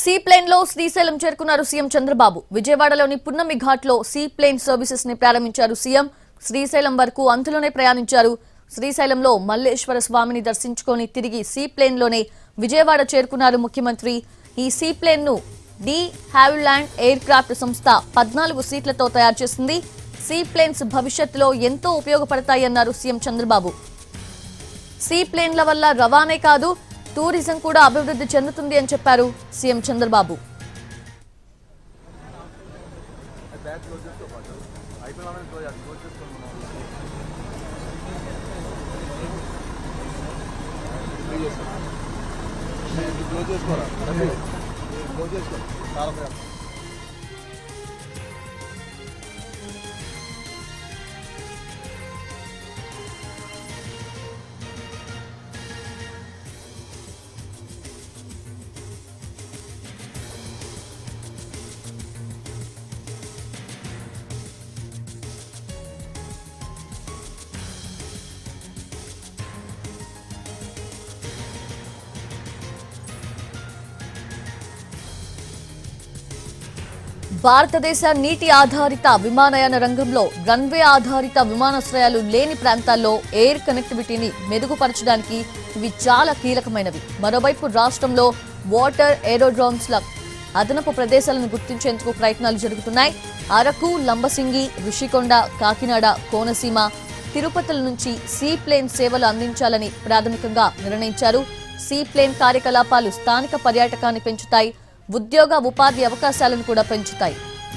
Sea plane లో శ్రీశైలం చేరుకున్నారు CM Chandrababu. విజయవాడలోని పున్నమి ఘాట్ లో సీ ప్లేన్ సర్వీసెస్ ని ప్రారంభించారు సీఎం. శ్రీశైలం వరకు అంతలోనే ప్రయాణించారు. శ్రీశైలంలో మల్లేశ్వర స్వామిని దర్శించుకొని తిరిగి సీ ప్లేన్ లోనే విజయవాడ చేరుకున్నారు ముఖ్యమంత్రి. ఈ సీ ప్లేన్ ను డి హ్యావిల్యాండ్ ఎయిర్ క్రాఫ్ట్ సంస్థ 14 సీట్లతో తయారు చేసింది. సీ ప్లేన్స్ భవిష్యత్తులో ఎంతో ఉపయోగపడతాయన్నారు సీఎం చంద్రబాబు. సీ ప్లేన్ల వల్ల రవాణా కాదు, టూరిజం కూడా అభివృద్ధి చెందుతుంది అని చెప్పారు సీఎం చంద్రబాబు. భారతదేశ నీటి ఆధారిత విమానయాన రంగంలో రన్వే ఆధారిత విమానాశ్రయాలు లేని ప్రాంతాల్లో ఎయిర్ కనెక్టివిటీని మెరుగుపరచడానికి ఇవి చాలా కీలకమైనవి. మరోవైపు రాష్ట్రంలో వాటర్ ఏరోడ్రోమ్స్ ల అదనపు ప్రదేశాలను గుర్తించేందుకు ప్రయత్నాలు జరుగుతున్నాయి. అరకు, లంబసింగి, ఋషికొండ, కాకినాడ, కోనసీమ, తిరుపతిల నుంచి సీ ప్లేన్ సేవలు అందించాలని ప్రాథమికంగా నిర్ణయించారు. సీ ప్లేన్ కార్యకలాపాలు స్థానిక పర్యాటకాన్ని పెంచుతాయి, ఉద్యోగ ఉపాధి అవకాశాలను కూడా పెంచుతాయి.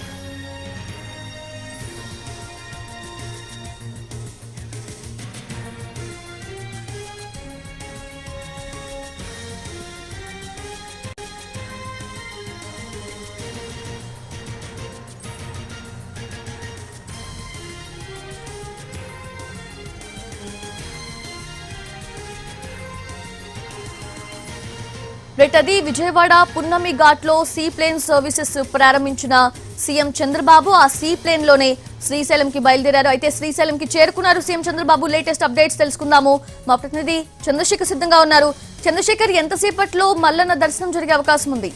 అది విజయవాడ పున్నమి ఘాట్ లో సీ ప్లేన్ సర్వీసెస్ ప్రారంభించిన సీఎం చంద్రబాబు ఆ సీ ప్లేన్ లోనే శ్రీశైలం కి బయలుదేరారు. అయితే శ్రీశైలం కి చేరుకున్నారు సీఎం చంద్రబాబు. లేటెస్ట్ అప్డేట్స్ తెలుసుకుందాము. మా ప్రతినిధి చంద్రశేఖర్ సిద్ధంగా ఉన్నారు. చంద్రశేఖర్, ఎంతసేపట్లో మల్లన్న దర్శనం జరిగే అవకాశం ఉంది?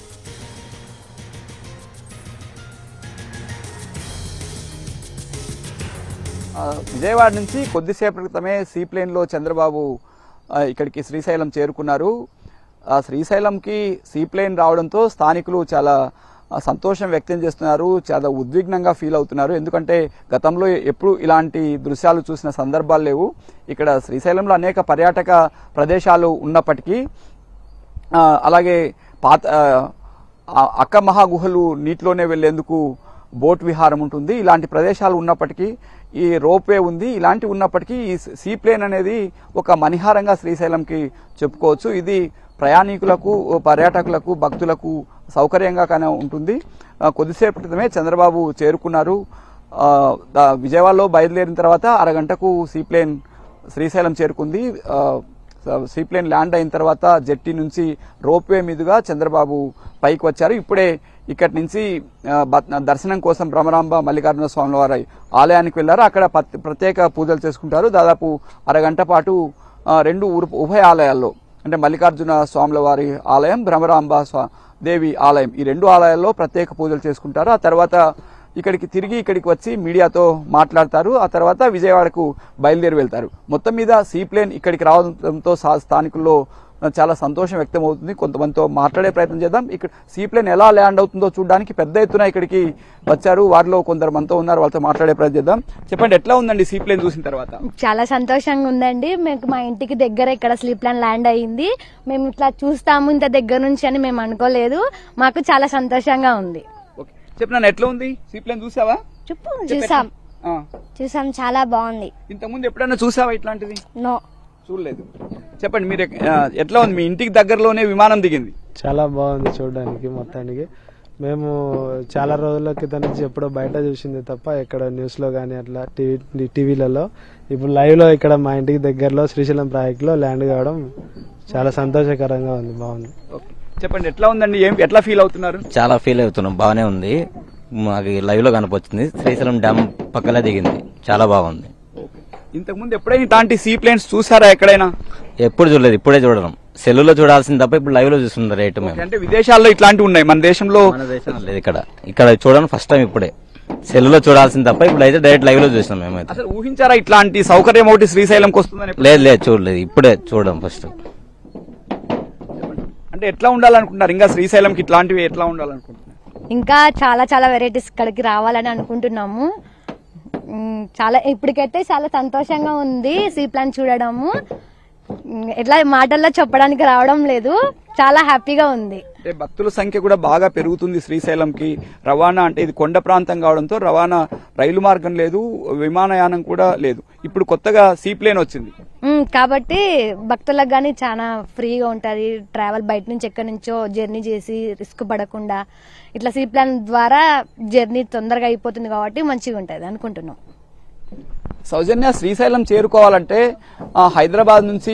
విజయవాడ నుంచి కొద్దిసేపటి క్రితమే సీ ప్లేన్ లో చంద్రబాబు ఇక్కడికి శ్రీశైలం చేరుకున్నారు. శ్రీశైలంకి సీ ప్లేన్ రావడంతో స్థానికులు చాలా సంతోషం వ్యక్తం చేస్తున్నారు, చాలా ఉద్విగ్నంగా ఫీల్ అవుతున్నారు. ఎందుకంటే గతంలో ఎప్పుడు ఇలాంటి దృశ్యాలు చూసిన సందర్భాలు లేవు. ఇక్కడ శ్రీశైలంలో అనేక పర్యాటక ప్రదేశాలు ఉన్నప్పటికీ, అలాగే పాత అక్క మహాగుహలు నీటిలోనే వెళ్లేందుకు బోట్ విహారం ఉంటుంది. ఇలాంటి ప్రదేశాలు ఉన్నప్పటికీ, ఈ రోప్వే ఉంది, ఇలాంటివి ఉన్నప్పటికీ ఈ సీ ప్లేన్ అనేది ఒక మణిహారంగా శ్రీశైలంకి చెప్పుకోవచ్చు. ఇది ప్రయాణికులకు, పర్యాటకులకు, భక్తులకు సౌకర్యంగానే ఉంటుంది. కొద్దిసేపటి క్రితమే చంద్రబాబు చేరుకున్నారు. విజయవాడలో బయలుదేరిన తర్వాత అరగంటకు సీ ప్లేన్ శ్రీశైలం చేరుకుంది. సీ ప్లేన్ ల్యాండ్ అయిన తర్వాత జెట్టి నుంచి రోప్వే మీదుగా చంద్రబాబు పైకి వచ్చారు. ఇప్పుడే ఇక్కడి నుంచి దర్శనం కోసం భ్రమరాంబ మల్లికార్జున స్వామి వారి ఆలయానికి వెళ్లారు. అక్కడ ప్రత్యేక పూజలు చేసుకుంటారు. దాదాపు అరగంట పాటు రెండు ఉభయ ఆలయాల్లో, అంటే మల్లికార్జున స్వాముల వారి ఆలయం, భ్రమరాంబ దేవి ఆలయం, ఈ రెండు ఆలయాల్లో ప్రత్యేక పూజలు చేసుకుంటారు. ఆ తర్వాత ఇక్కడికి వచ్చి మీడియాతో మాట్లాడతారు. ఆ తర్వాత విజయవాడకు బయలుదేరి వెళ్తారు. మొత్తం మీద సీ ప్లేన్ ఇక్కడికి రావడంతో స్థానికుల్లో చాలా సంతోషం వ్యక్తం అవుతుంది. కొంతమందితో మాట్లాడే ప్రయత్నం చేద్దాం. ఇక్కడ సీ ప్లేన్ ఎలా ల్యాండ్ అవుతుందో చూడడానికి పెద్ద ఎత్తున ఇక్కడికి వచ్చారు. వారిలో కొందరు మనతో ఉన్నారు, వాళ్ళతో మాట్లాడే ప్రయత్నం చేద్దాం. చెప్పండి, ఎట్లా ఉందండి సీ ప్లేన్ చూసిన తర్వాత? చాలా సంతోషంగా ఉందండి. మేము మా ఇంటికి దగ్గర ఇక్కడ సీ ప్లేన్ ల్యాండ్ అయ్యింది. మేము ఇట్లా చూస్తాము ఇంత దగ్గర నుంచి అని మేము అనుకోలేదు. మాకు చాలా సంతోషంగా ఉంది. చెప్పినాను, ఎట్లా ఉంది సీ ప్లేన్? చూసావా? చూసాం, చాలా బాగుంది. ఇంతకుముందు ఎప్పుడైనా చూసావా ఇట్లాంటిది? నో, చూడలేదు. చెప్పండి, మీరు ఎట్లా ఉంది? మీ ఇంటికి దగ్గరలోనే విమానం దిగింది. చాలా బాగుంది చూడడానికి. మొత్తానికి మేము చాలా రోజుల క్రితం నుంచి ఎప్పుడో బయట చూసింది తప్ప ఎక్కడ న్యూస్ లో గానీ అట్లా టీవీలలో, ఇప్పుడు లైవ్ లో ఇక్కడ మా ఇంటికి దగ్గరలో శ్రీశైలం ప్రాజెక్ట్ లో ల్యాండ్ కావడం చాలా సంతోషకరంగా ఉంది. బాగుంది. చెప్పండి, ఎట్లా ఉందండి? ఎట్లా ఫీల్ అవుతున్నారు? చాలా ఫీల్ అవుతున్నాం, బాగానే ఉంది. మాకు లైవ్ లో కనపడుతుంది. శ్రీశైలం డ్యామ్ పక్కనే దిగింది, చాలా బాగుంది. ఇంతకుముందు ఎప్పుడైనా ఇట్లాంటి సీ ప్లేన్స్ చూసారా ఎక్కడైనా? ఎప్పుడు చూడలేదు, ఇప్పుడే చూడడం. సెల్లులో చూడాల్సింది తప్ప ఇప్పుడు లైవ్ లో చూస్తుంది రేటు మేము. అంటే విదేశాల్లో ఇట్లాంటివి ఉన్నాయి, మన దేశంలో మన దేశంలో లేదు. ఇక్కడ చూడడం ఫస్ట్ టైం ఇప్పుడే. సెల్లులో చూడాల్సింది తప్ప ఇప్పుడు అయితే డైరెక్ట్ లైవ్ లో చూసినాం మేమైతే. అసలు ఊహించారా ఇట్లాంటి సౌకర్యం ఒకటి శ్రీశైలంకి వస్తుందని? లేదు చూడలేదు, ఇప్పుడే చూడడం ఫస్ట్. అంటే ఎట్లా ఉండాలనుకుంటున్నారు ఇంకా శ్రీశైలంకి ఇట్లాంటివి ఎట్లా ఉండాలనుకుంటున్నారు? ఇంకా చాలా చాలా వెరైటీస్ ఇక్కడికి రావాలని అనుకుంటున్నాము. చాలా ఇప్పటికైతే చాలా సంతోషంగా ఉంది సీ ప్లాన్ చూడడము. ఎట్లా మాటల్లో చెప్పడానికి రావడం లేదు, చాలా హ్యాపీగా ఉంది. అంటే భక్తుల సంఖ్య కూడా బాగా పెరుగుతుంది శ్రీశైలంకి. రవాణా అంటే ఇది కొండ ప్రాంతం కావడంతో రవాణా రైలు మార్గం లేదు, విమానయానం కూడా లేదు. ఇప్పుడు కొత్తగా సీ ప్లేన్ వచ్చింది కాబట్టి భక్తులకు కానీ చాలా ఫ్రీగా ఉంటుంది ట్రావెల్. బయట నుంచి ఎక్కడి నుంచో జర్నీ చేసి రిస్క్ పడకుండా ఇట్లా సీ ప్లాన్ ద్వారా జర్నీ తొందరగా అయిపోతుంది కాబట్టి మంచిగా ఉంటుంది అనుకుంటున్నాం. సౌజన్య, శ్రీశైలం చేరుకోవాలంటే హైదరాబాద్ నుంచి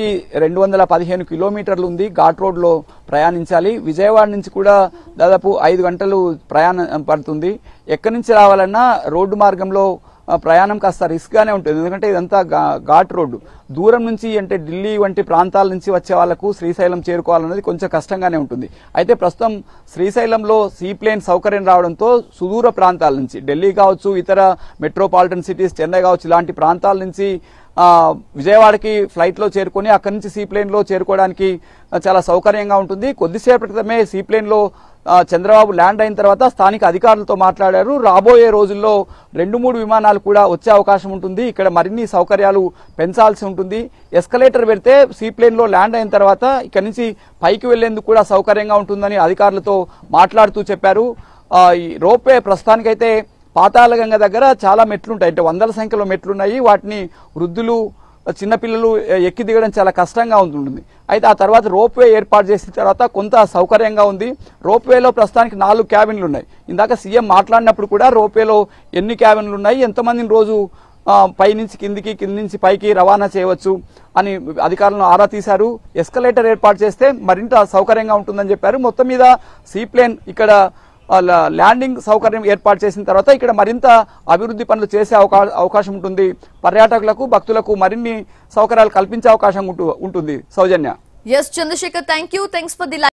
215 కిలోమీటర్లు ఉంది, ఘాట్ రోడ్ లో ప్రయాణించాలి. విజయవాడ నుంచి కూడా దాదాపు 5 గంటలు ప్రయాణం పడుతుంది. ఎక్కడి నుంచి రావాలన్నా రోడ్డు మార్గంలో ప్రయాణం కాస్త రిస్క్ గానే ఉంటుంది, ఎందుకంటే ఇదంతా ఘాట్ రోడ్డు. దూరం నుంచి అంటే ఢిల్లీ వంటి ప్రాంతాల నుంచి వచ్చే వాళ్లకు శ్రీశైలం చేరుకోవాలన్నది కొంచెం కష్టంగానే ఉంటుంది. అయితే ప్రస్తుతం శ్రీశైలంలో సీ ప్లేన్ సౌకర్యం రావడంతో సుదూర ప్రాంతాల నుంచి ఢిల్లీ కావచ్చు, ఇతర మెట్రోపాలిటన్ సిటీస్ చెన్నై కావచ్చు, ఇలాంటి ప్రాంతాల నుంచి విజయవాడకి ఫ్లైట్ లో చేరుకొని అక్కడి నుంచి సీ ప్లేన్ లో చేరుకోవడానికి చాలా సౌకర్యంగా ఉంటుంది. కొద్దిసేపటి క్రితమే సీ ప్లేన్ లో చంద్రబాబు ల్యాండ్ అయిన తర్వాత స్థానిక అధికారులతో మాట్లాడారు. రాబోయే రోజుల్లో 2-3 విమానాలు కూడా వచ్చే అవకాశం ఉంటుంది. ఇక్కడ మరిన్ని సౌకర్యాలు పెంచాల్సి ఉంటుంది. ఎస్కలేటర్ పెడితే సీ ప్లేన్ లో ల్యాండ్ అయిన తర్వాత ఇక్కడ నుంచి పైకి వెళ్లేందుకు కూడా సౌకర్యంగా ఉంటుందని అధికారులతో మాట్లాడుతూ చెప్పారు. ఈ రోప్వే ప్రస్తుతానికైతే పాతాళగంగ దగ్గర చాలా మెట్లుంటాయి, అంటే వందల సంఖ్యలో మెట్లున్నాయి. వాటిని వృద్ధులు, చిన్నపిల్లలు ఎక్కి దిగడం చాలా కష్టంగా ఉంటుంది. అయితే ఆ తర్వాత రోప్వే ఏర్పాటు చేసిన తర్వాత కొంత సౌకర్యంగా ఉంది. రోప్వేలో ప్రస్తుతానికి 4 క్యాబిన్లు ఉన్నాయి. ఇందాక సీఎం మాట్లాడినప్పుడు కూడా రోప్వేలో ఎన్ని క్యాబిన్లు ఉన్నాయి, ఎంతమందిని రోజు పై నుంచి కిందికి, కింది నుంచి పైకి రవాణా చేయవచ్చు అని అధికారులను ఆరా తీశారు. ఎస్కలేటర్ ఏర్పాటు చేస్తే మరింత సౌకర్యంగా ఉంటుందని చెప్పారు. మొత్తం మీద సీ ప్లేన్ ఇక్కడ ల్యాండింగ్ సౌకర్యం ఏర్పాటు చేసిన తర్వాత ఇక్కడ మరింత అభివృద్ధి పనులు చేసే అవకాశం ఉంటుంది. పర్యాటకులకు, భక్తులకు మరిన్ని సౌకర్యాలు కల్పించే అవకాశం ఉంటుంది. సౌజన్య. Yes, Chandrasekhar, thank you. Thanks for the